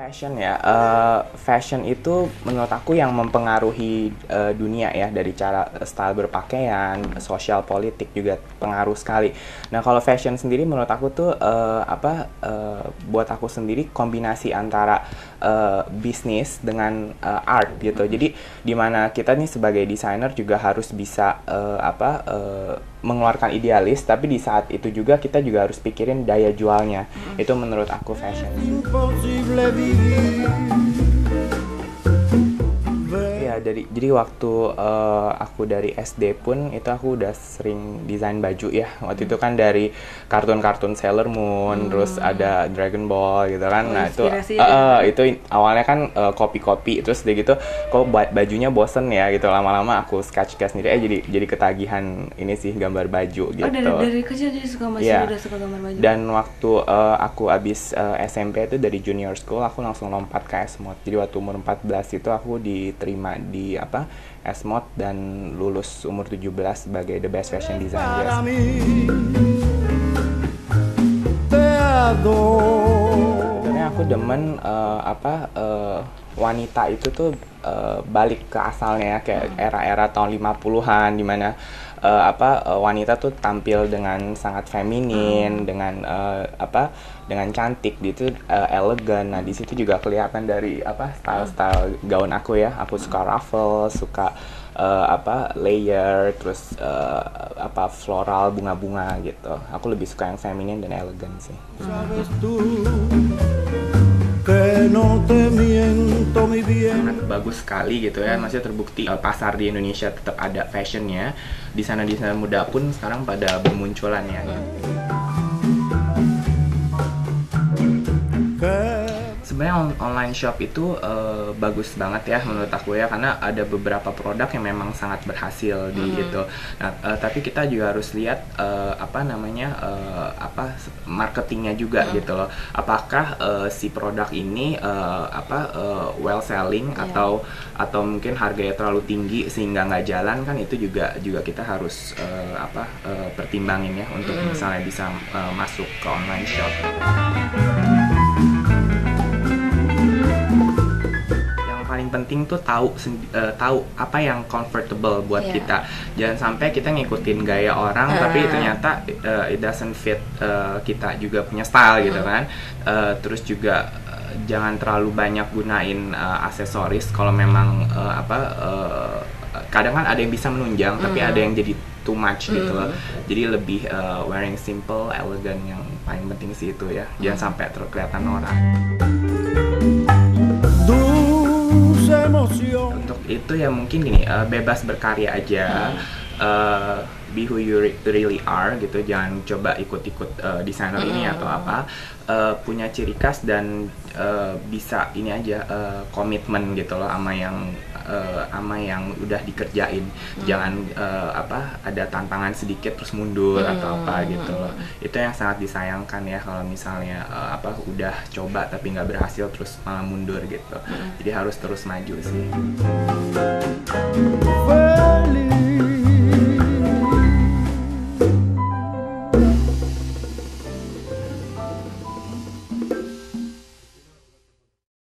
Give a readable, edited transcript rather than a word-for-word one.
Fashion ya, fashion itu menurut aku yang mempengaruhi dunia ya, dari cara style berpakaian, sosial politik juga pengaruh sekali. Nah kalau fashion sendiri menurut aku tuh buat aku sendiri kombinasi antara bisnis dengan art gitu. Jadi dimana kita nih sebagai desainer juga harus bisa mengeluarkan idealis, tapi di saat itu juga kita juga harus pikirin daya jualnya. Itu menurut aku fashion. Ya, jadi waktu aku dari SD pun itu aku udah sering desain baju ya. Waktu itu kan dari kartun-kartun Sailor Moon, terus ada Dragon Ball gitu kan. Nah itu awalnya kan copy-copy, terus udah gitu kok bajunya bosen ya gitu. Lama-lama aku sketch sendiri, jadi ketagihan ini sih gambar baju gitu. Dari kecil jadi udah suka gambar baju. Dan waktu aku abis SMP itu dari junior school aku langsung lompat ke S-Mode. Jadi waktu umur 14 itu aku diterima di S-Mode dan lulus umur 17 sebagai the best fashion designer. Sebenarnya aku demen wanita itu tuh balik ke asalnya ya, kayak era-era tahun 50-an dimana wanita tuh tampil dengan sangat feminin, dengan cantik gitu, elegan. Nah di situ juga kelihatan dari style gaun aku ya. Aku suka ruffle, suka layer, terus floral, bunga-bunga gitu. Aku lebih suka yang feminin dan elegan sih. Sangat bagus sekali gitu ya, masih terbukti pasar di Indonesia tetap ada fashionnya. Di sana desainer muda pun sekarang pada bermunculan ya. Sebenarnya online shop itu bagus banget ya menurut aku ya, karena ada beberapa produk yang memang sangat berhasil di itu. Nah, tapi kita juga harus lihat marketingnya juga gitu loh. Apakah si produk ini well selling atau mungkin harganya terlalu tinggi sehingga nggak jalan, kan itu juga kita harus pertimbangin ya untuk misalnya bisa masuk ke online shop. Paling penting tuh tahu apa yang comfortable buat kita. Jangan sampai kita ngikutin gaya orang tapi ternyata it doesn't fit kita juga punya style gitu kan. Terus juga jangan terlalu banyak gunain aksesoris. Kalau memang kadang kan ada yang bisa menunjang tapi ada yang jadi too much gitu loh. Jadi lebih wearing simple, elegan, yang paling penting sih itu ya. Jangan sampai kelihatan norak. Untuk itu ya mungkin gini, bebas berkarya aja, be who you really are gitu. Jangan coba ikut-ikut desainer ini atau punya ciri khas dan bisa ini aja, komitmen gitu loh sama yang udah dikerjain. Jangan ada tantangan sedikit terus mundur atau gitu loh. Itu yang sangat disayangkan ya kalau misalnya udah coba tapi nggak berhasil terus malah mundur gitu. Jadi harus terus maju sih.